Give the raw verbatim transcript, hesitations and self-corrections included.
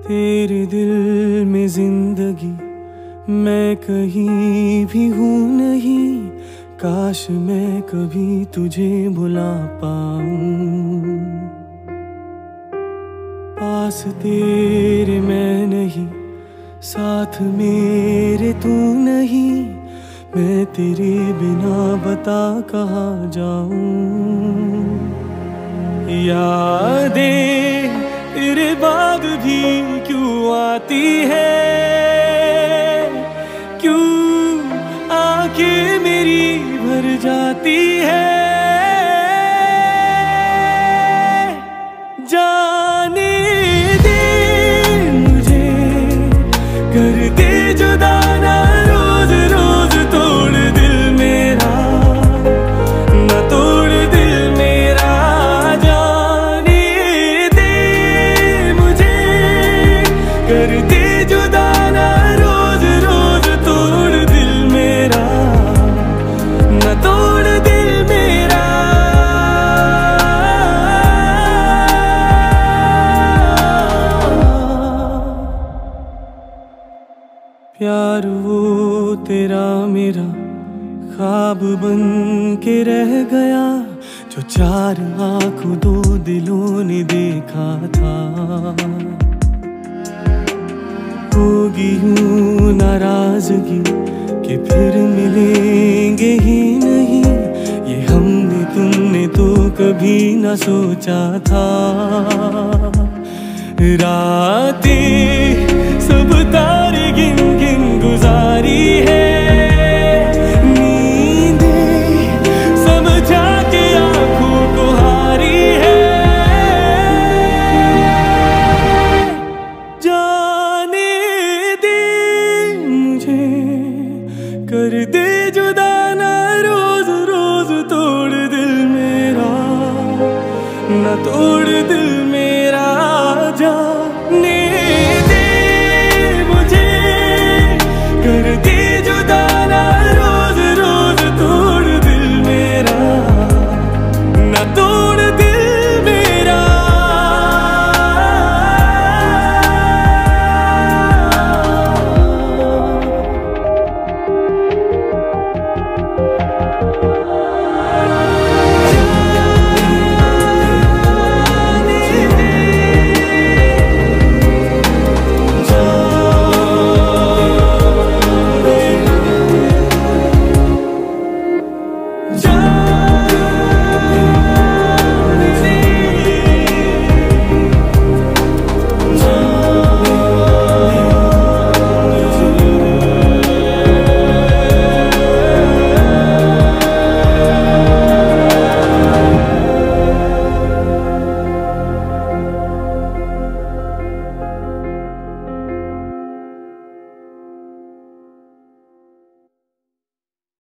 तेरे दिल में जिंदगी मैं कहीं भी हूँ नहीं, काश मैं कभी तुझे भुला पाऊं। पास तेरे मैं नहीं, साथ मेरे तू नहीं, मैं तेरे बिना बता कहाँ जाऊं। यादें तेरे बाद भी क्यों आती है, क्यों आंखें मेरी भर जाती है। जाने दे मुझे, कर दे जुदा ना रोज रोज तोड़ दिल मेरा, ना तोड़ दिल मेरा। जाने दे मुझे, कर दे जुदा ना रोज रोज तोड़ दिल मेरा, ना तोड़ दिल मेरा। प्यार वो तेरा मेरा ख्वाब बन के रह गया, जो चार आंखों दो दिलों ने देखा था। होगी यूं नाराजगी कि फिर मिलेंगे ही नहीं, ये हमने तुमने तो कभी न सोचा था। रातें सब तारे गिन गिन गुजारी है, नींदें समझा के आंखों को हारी है। जाने दे मुझे, कर दे जुदा ना रोज रोज तोड़ दिल मेरा, ना तोड़